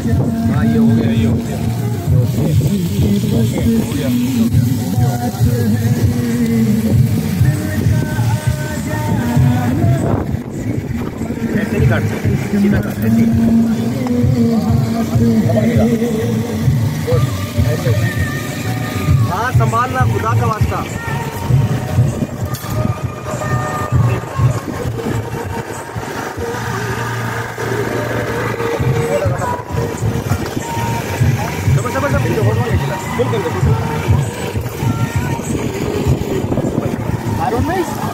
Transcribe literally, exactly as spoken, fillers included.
हाँ ये हो गया, ये हो गया, हो गया। ऐसे नहीं काट सकते, सीधा काट ऐसे ही। हाँ संभालना, खुदा का वास्ता। I don't know.